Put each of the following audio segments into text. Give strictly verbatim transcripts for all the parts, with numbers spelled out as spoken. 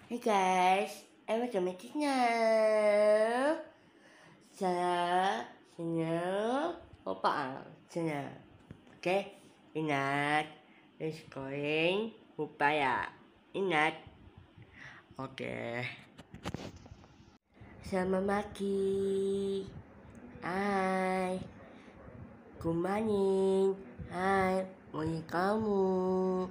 Hey guys, em welcome my channel. Saya channel Opa channel. Oke, ingat risikoin upaya. Ingat. Oke. Sama Maki. Hai. Good morning. Hai, morning kamu.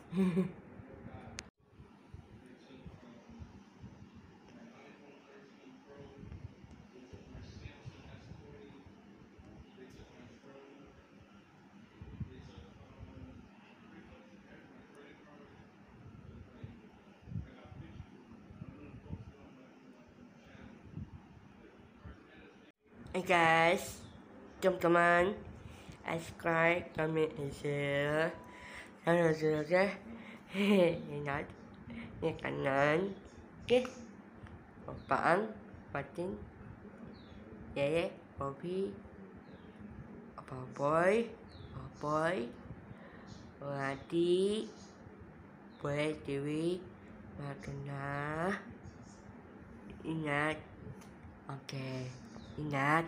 Hey guys, teman-teman, subscribe, comment, and share. Halo saudara, ingat ini kanan, oke, opaan, patin, yeye, hobi, apa boy, boy, hati, boleh dewi, makna, ingat, oke, ingat.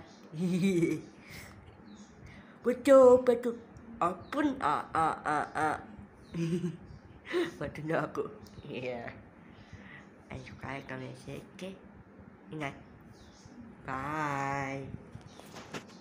Betul, betul. Apun a a a a. Betul aku. Iya. Ayo kalian kalian oke. Ingat. Bye.